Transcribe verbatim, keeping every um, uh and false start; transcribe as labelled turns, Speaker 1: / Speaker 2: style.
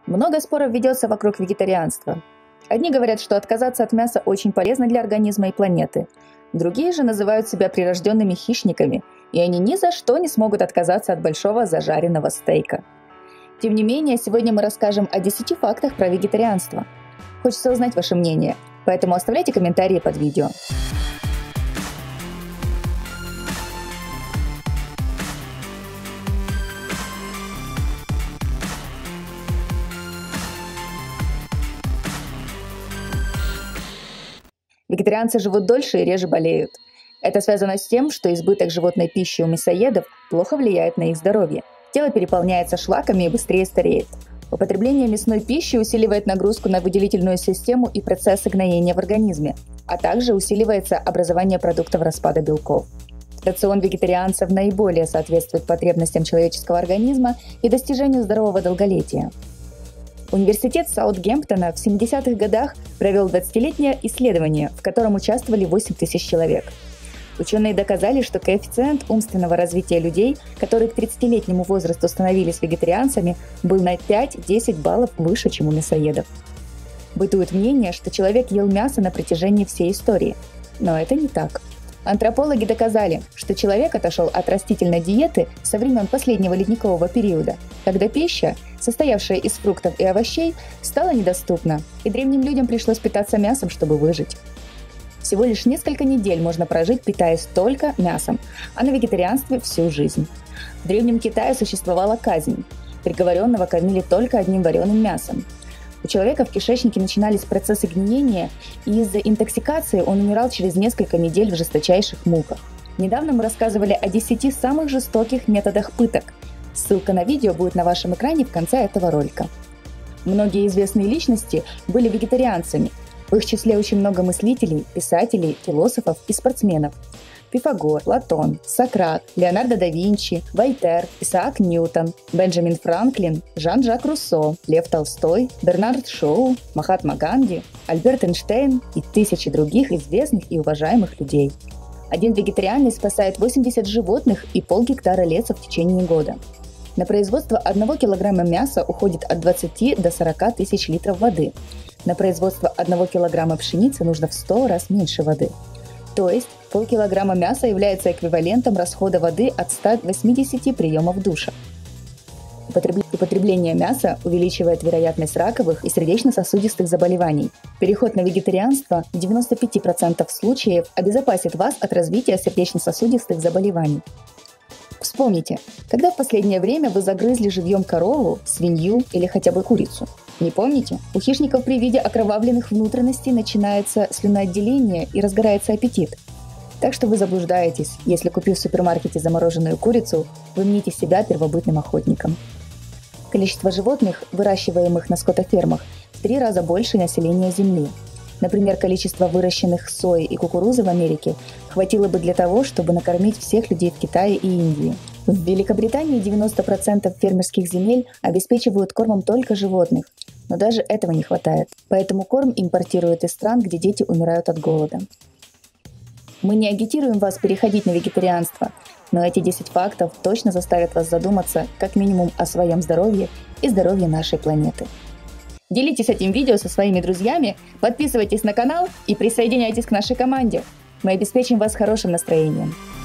Speaker 1: Много споров ведется вокруг вегетарианства. Одни говорят, что отказаться от мяса очень полезно для организма и планеты. Другие же называют себя прирожденными хищниками, и они ни за что не смогут отказаться от большого зажаренного стейка. Тем не менее, сегодня мы расскажем о десяти фактах про вегетарианство. Хочется узнать ваше мнение, поэтому оставляйте комментарии под видео. Вегетарианцы живут дольше и реже болеют. Это связано с тем, что избыток животной пищи у мясоедов плохо влияет на их здоровье. Тело переполняется шлаками и быстрее стареет. Употребление мясной пищи усиливает нагрузку на выделительную систему и процессы гноения в организме, а также усиливается образование продуктов распада белков. Рацион вегетарианцев наиболее соответствует потребностям человеческого организма и достижению здорового долголетия. Университет Саутгемптона в семидесятых годах провел двадцатилетнее исследование, в котором участвовали восемь тысяч человек. Ученые доказали, что коэффициент умственного развития людей, которые к тридцатилетнему возрасту становились вегетарианцами, был на пять-десять баллов выше, чем у мясоедов. Бытует мнение, что человек ел мясо на протяжении всей истории. Но это не так. Антропологи доказали, что человек отошел от растительной диеты со времен последнего ледникового периода, когда пища, состоявшая из фруктов и овощей, стала недоступна, и древним людям пришлось питаться мясом, чтобы выжить. Всего лишь несколько недель можно прожить, питаясь только мясом, а на вегетарианстве всю жизнь. В Древнем Китае существовала казнь. Приговоренного кормили только одним вареным мясом. У человека в кишечнике начинались процессы гниения, и из-за интоксикации он умирал через несколько недель в жесточайших муках. Недавно мы рассказывали о десяти самых жестоких методах пыток. Ссылка на видео будет на вашем экране в конце этого ролика. Многие известные личности были вегетарианцами. В их числе очень много мыслителей, писателей, философов и спортсменов. Пифагор, Платон, Сократ, Леонардо да Винчи, Вольтер, Исаак Ньютон, Бенджамин Франклин, Жан-Жак Руссо, Лев Толстой, Бернард Шоу, Махатма Ганди, Альберт Эйнштейн и тысячи других известных и уважаемых людей. Один вегетарианец спасает восемьдесят животных и полгектара леса в течение года. На производство одного килограмма мяса уходит от двадцати до сорока тысяч литров воды. На производство одного килограмма пшеницы нужно в сто раз меньше воды. То есть полкилограмма мяса является эквивалентом расхода воды от ста восьмидесяти приемов душа. Употребление мяса увеличивает вероятность раковых и сердечно-сосудистых заболеваний. Переход на вегетарианство в девяноста пяти процентах случаев обезопасит вас от развития сердечно-сосудистых заболеваний. Вспомните, когда в последнее время вы загрызли живьем корову, свинью или хотя бы курицу? Не помните? У хищников при виде окровавленных внутренностей начинается слюноотделение и разгорается аппетит. Так что вы заблуждаетесь, если, купив в супермаркете замороженную курицу, вы мните себя первобытным охотником. Количество животных, выращиваемых на скотофермах, в три раза больше населения Земли. Например, количество выращенных сои и кукурузы в Америке хватило бы для того, чтобы накормить всех людей в Китае и Индии. В Великобритании девяносто процентов фермерских земель обеспечивают кормом только животных, но даже этого не хватает, поэтому корм импортируют из стран, где дети умирают от голода. Мы не агитируем вас переходить на вегетарианство, но эти десять фактов точно заставят вас задуматься как минимум о своем здоровье и здоровье нашей планеты. Делитесь этим видео со своими друзьями, подписывайтесь на канал и присоединяйтесь к нашей команде. Мы обеспечим вас хорошим настроением.